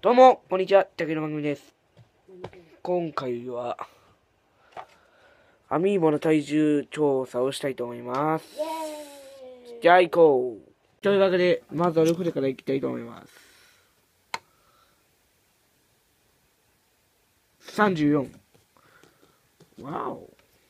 どうも、こんにちは。竹の番組です。今回は、アミーボの体重調査をしたいと思います。じゃあ行こう。というわけで、まずはルフレから行きたいと思います。34。わお。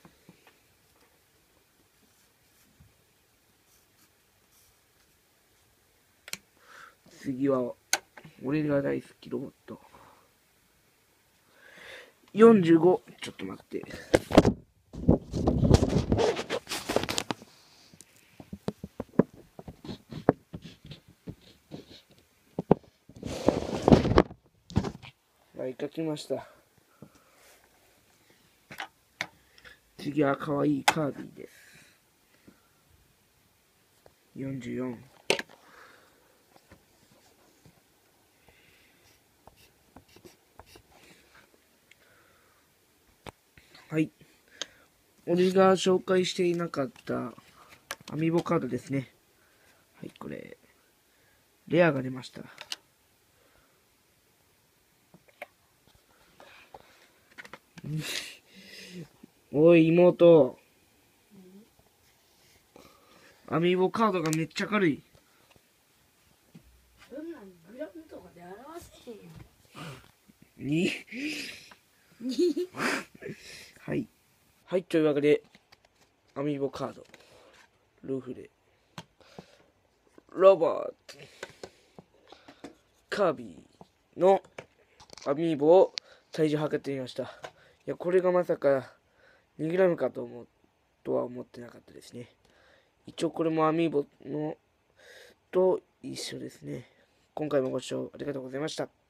次は、俺が大好きロボット。45。ちょっと待って。はい、書きました。次は可愛いカービィです。44。はい。俺が紹介していなかったアミーボカードですね。はい、これ、レアが出ました。おい、妹。アミーボカードがめっちゃ軽い。 そんなんグラムとかで表せへんよ。 はい。はい、というわけで、アミーボカード、ルフレ、ロボット、カービィのアミーボを体重測ってみました。いや、これがまさか 2g かとは思ってなかったですね。一応これもアミーボのと一緒ですね。今回もご視聴ありがとうございました。